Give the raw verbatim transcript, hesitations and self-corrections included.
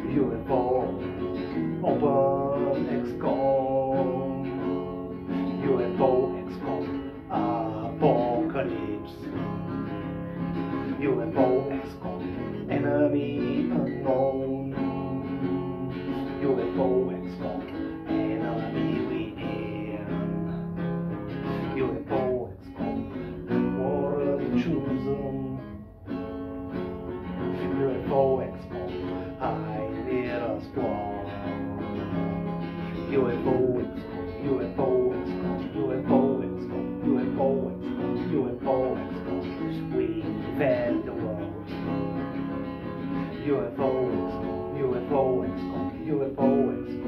U F O, open X COM, U F O X COM, apocalypse, U F O X COM, enemy unknown, U F O X COM, enemy within, U F O X COM, warren chosen, U F O X COM, high little squad, U F O X COM, U F O X COM, U F O X COM, U F O X COM, U F O X COM, we defend the world, U F O X COM, U F O X COM, U F O X COM.